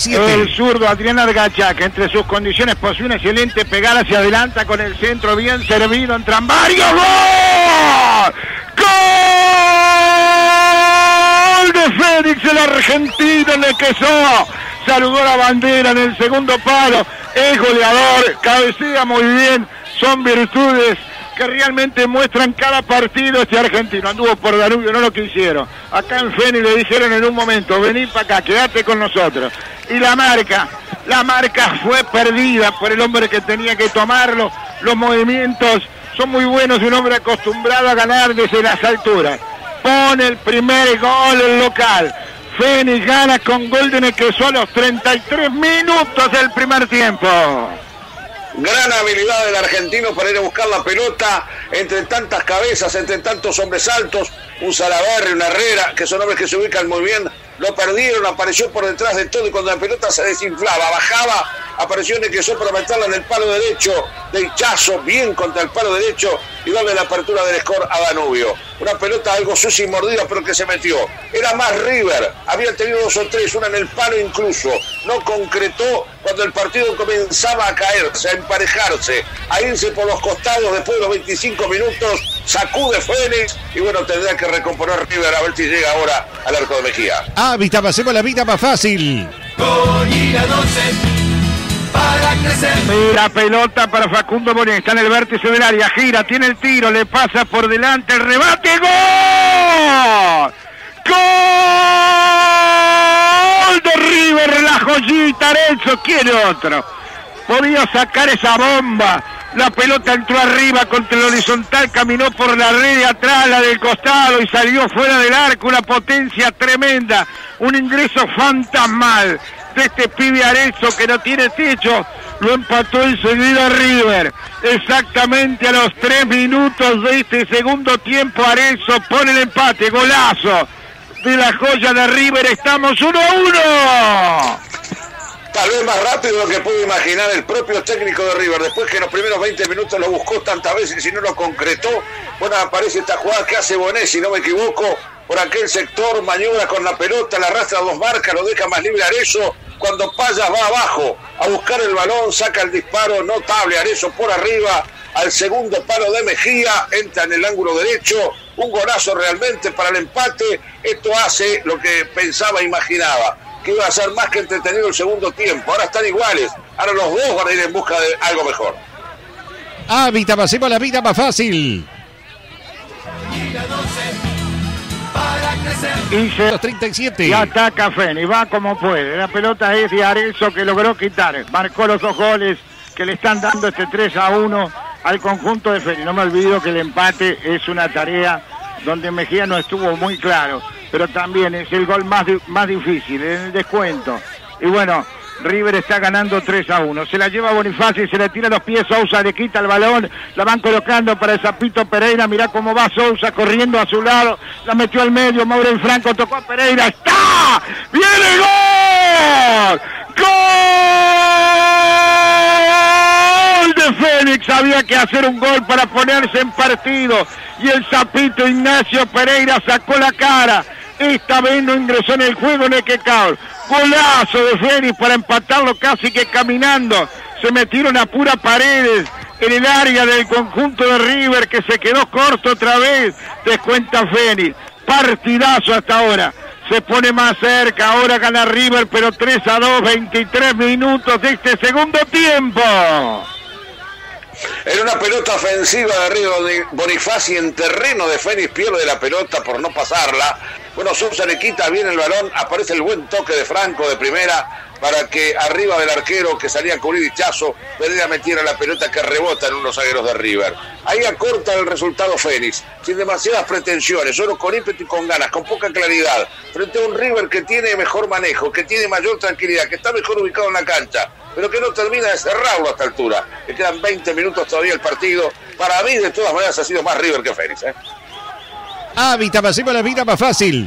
El zurdo Adrián Argachá, que entre sus condiciones posee una excelente pegada hacia adelante con el centro bien servido, entran varios. ¡Gol! ¡Gol de Fénix, el argentino Nequezó! Saludó la bandera en el segundo palo, es goleador, cabecea muy bien, son virtudes que realmente muestran cada partido. Este argentino anduvo por Danubio, no lo quisieron. Acá en Fénix le dijeron en un momento, vení para acá, quédate con nosotros. Y la marca fue perdida por el hombre que tenía que tomarlo. Los movimientos son muy buenos de un hombre acostumbrado a ganar desde las alturas. Pone el primer gol el local. Fénix gana con gol de Nequezó a los 33 minutos del primer tiempo. Gran habilidad del argentino para ir a buscar la pelota entre tantas cabezas, entre tantos hombres altos, un Salaverry, un Herrera, que son hombres que se ubican muy bien, lo perdieron, apareció por detrás de todo y cuando la pelota se desinflaba, bajaba, apareció Nequezó para meterla en el palo derecho de Hichazo, bien contra el palo derecho y darle la apertura del score a Danubio. Una pelota algo sucia y mordida pero que se metió. Era más River, había tenido 2 o 3, una en el palo incluso, no concretó cuando el partido comenzaba a caerse, a emparejarse, a irse por los costados después de los 25 minutos, sacude Fénix y bueno, tendrá que recomponer River a ver si llega ahora al arco de Mejía. Vita, pasemos la vida más fácil. Para crecer. Mira, pelota para Facundo Bonet, está en el vértice del área, gira, tiene el tiro, le pasa por delante, el rebate, ¡gol! ¡Gol de River, la joyita, Arezzo! ¿Quién otro? Podía sacar esa bomba, la pelota entró arriba contra el horizontal, caminó por la red de atrás, la del costado y salió fuera del arco, una potencia tremenda, un ingreso fantasmal de este pibe Arezzo que no tiene techo, lo empató enseguida River, exactamente a los 3 minutos de este segundo tiempo. Arezzo pone el empate, golazo de la joya de River, estamos 1-1. Tal vez más rápido de lo que pudo imaginar el propio técnico de River, después que en los primeros 20 minutos lo buscó tantas veces y si no lo concretó, bueno, aparece esta jugada que hace Bonet, si no me equivoco, por aquel sector, maniobra con la pelota, la arrastra a 2 marcas, lo deja más libre Arezzo, cuando Payas va abajo a buscar el balón, saca el disparo, notable Arezzo por arriba, al segundo palo de Mejía, entra en el ángulo derecho, un golazo realmente para el empate. Esto hace lo que pensaba e imaginaba, que iba a ser más que entretenido el segundo tiempo. Ahora están iguales, ahora los dos van a ir en busca de algo mejor. Vita, pasemos la vida más fácil. Y se 37. Y ataca Fénix, va como puede. La pelota es de Arezzo que logró quitar. Marcó los 2 goles que le están dando este 3-1 al conjunto de Fénix. No me olvido que el empate es una tarea donde Mejía no estuvo muy claro, pero también es el gol más difícil, en el descuento. Y bueno, River está ganando 3-1. Se la lleva Bonifacio y se le tira a los pies Sousa, le quita el balón, la van colocando para el Zapito Pereira. Mirá cómo va Sousa corriendo a su lado, la metió al medio, Mauro Franco tocó a Pereira, ¡está! ¡Viene el gol! ¡Gol de Fénix! Había que hacer un gol para ponerse en partido y el Zapito Ignacio Pereira sacó la cara. Esta vez no ingresó en el juego Nequecao. Golazo de Fénix para empatarlo casi que caminando. Se metieron a pura paredes en el área del conjunto de River que se quedó corto otra vez. Descuenta Fénix. Partidazo hasta ahora. Se pone más cerca. Ahora gana River, pero 3-2, 23 minutos de este segundo tiempo. Era una pelota ofensiva de River, Bonifacio en terreno de Fénix pierde la pelota por no pasarla. Bueno, Sousa le quita bien el balón, aparece el buen toque de Franco de primera para que arriba del arquero que salía a cubrir Hichazo, Pereira metiera la pelota que rebota en unos zagueros de River. Ahí acorta el resultado Fénix, sin demasiadas pretensiones, solo con ímpetu y con ganas, con poca claridad, frente a un River que tiene mejor manejo, que tiene mayor tranquilidad, que está mejor ubicado en la cancha, pero que no termina de cerrarlo a esta altura. Le quedan 20 minutos todavía el partido. Para mí, de todas maneras, ha sido más River que Fénix, Vita, pasemos la vida más fácil.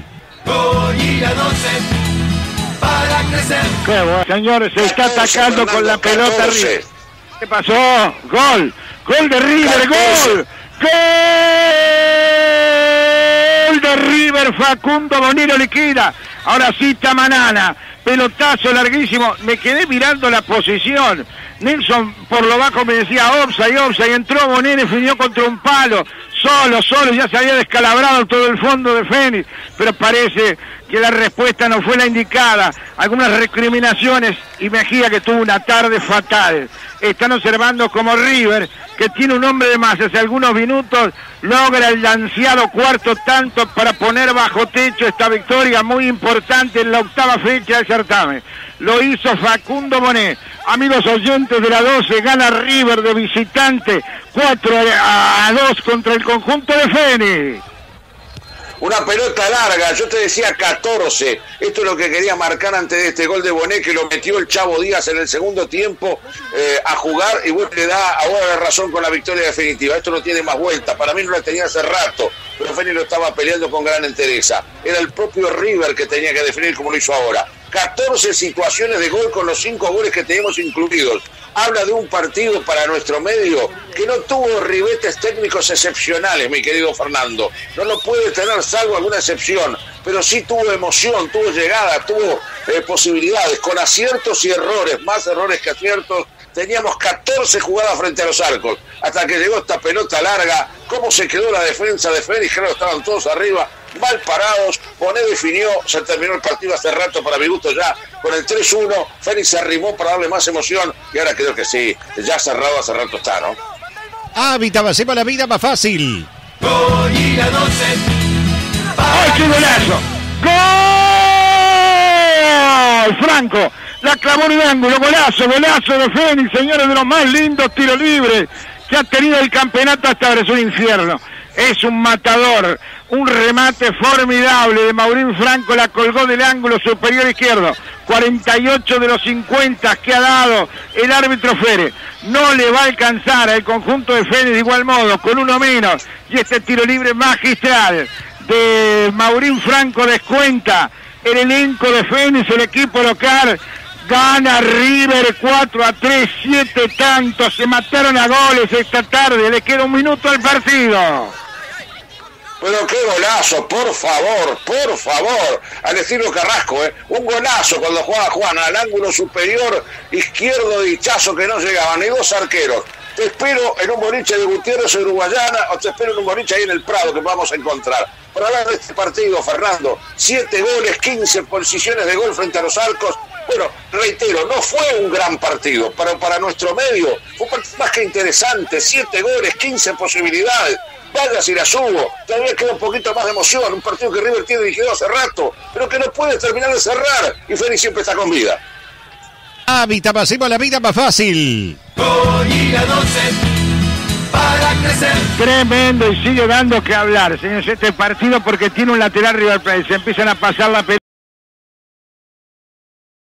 Para crecer. Qué bueno. Señores, se está atacando con la pelota River. ¿Qué pasó? Gol. Gol de River, gol. Gol de River, Facundo Bonino liquida. Ahora sí, Tamanana, pelotazo larguísimo. Me quedé mirando la posición. Nelson por lo bajo me decía offside, entró Bonet, definió contra un palo. Solo, ya se había descalabrado todo el fondo de Fénix, pero parece que la respuesta no fue la indicada. Algunas recriminaciones y Mejía, que tuvo una tarde fatal. Están observando como River, que tiene un hombre de más, hace algunos minutos logra el ansiado cuarto tanto para poner bajo techo esta victoria muy importante en la octava fecha del certamen. Lo hizo Facundo Bonet. Amigos oyentes de la 12, gana River de visitante 4-2 contra el conjunto de Fénix. Una pelota larga, yo te decía 14. Esto es lo que quería marcar antes de este gol de Bonet, que lo metió el Chavo Díaz en el segundo tiempo a jugar, y vos le da ahora la razón con la victoria definitiva. Esto no tiene más vuelta, para mí no la tenía hace rato, pero Fénix lo estaba peleando con gran entereza. Era el propio River que tenía que definir como lo hizo ahora. 14 situaciones de gol con los 5 goles que tenemos incluidos. Habla de un partido para nuestro medio que no tuvo ribetes técnicos excepcionales, mi querido Fernando. No lo puede tener salvo alguna excepción, pero sí tuvo emoción, tuvo llegada, tuvo posibilidades, con aciertos y errores, más errores que aciertos. Teníamos 14 jugadas frente a los arcos, hasta que llegó esta pelota larga. ¿Cómo se quedó la defensa de Fénix? Creo que estaban todos arriba, mal parados. Bonet definió, se terminó el partido hace rato, para mi gusto ya, con el 3-1. Fénix se arrimó para darle más emoción, y ahora creo que sí, ya cerrado hace rato está, ¿no? Vitama, hacemos la vida más fácil. ¡Ay, qué golazo! ¡Gol! Franco, la clavó en el ángulo, golazo de Fénix, señores, de los más lindos tiros libres que ha tenido el campeonato hasta ahora. Es un infierno, es un matador, un remate formidable de Maurín Franco, la colgó del ángulo superior izquierdo. 48 de los 50 que ha dado el árbitro Fere. No le va a alcanzar al conjunto de Fénix de igual modo, con uno menos, y este tiro libre magistral de Maurín Franco descuenta el elenco de Fénix, el equipo local. Gana River 4-3, 7 tantos, se mataron a goles esta tarde, le queda un minuto al partido. Pero qué golazo, por favor, al estilo Carrasco, un golazo cuando jugaba Juan al ángulo superior izquierdo de Hichazo, que no llegaban ni dos arqueros. Te espero en un boliche de Gutiérrez, Uruguayana, o te espero en un boliche ahí en el Prado, que vamos a encontrar. Para hablar de este partido, Fernando, 7 goles, 15 posiciones de gol frente a los arcos. Bueno, reitero, no fue un gran partido, pero para nuestro medio fue un partido más que interesante. 7 goles, 15 posibilidades. Vaya si la subo, todavía queda un poquito más de emoción. Un partido que River tiene dirigido hace rato, pero que no puede terminar de cerrar. Y Fénix siempre está con vida. Vitama, hacemos la vida más fácil. Para crecer. Tremendo, y sigue dando que hablar, señores, este partido, porque tiene un lateral River Plate. Se empiezan a pasar la pelota.